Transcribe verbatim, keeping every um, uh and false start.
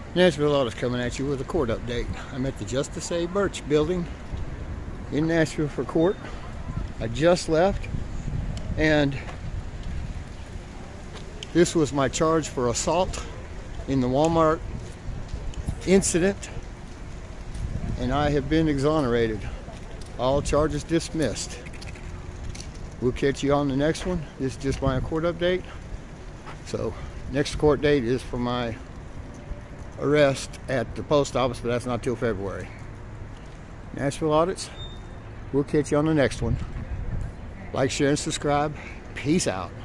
Nashville Audits coming at you with a court update. I'm at the Justice A. Birch building in Nashville for court. I just left, and this was my charge for assault in the Walmart incident, and I have been exonerated. All charges dismissed. We'll catch you on the next one. This is just my court update. So next court date is for my arrest at the post office, but that's not till February. Nashville Audits, we'll catch you on the next one. Like, share, and subscribe. Peace out.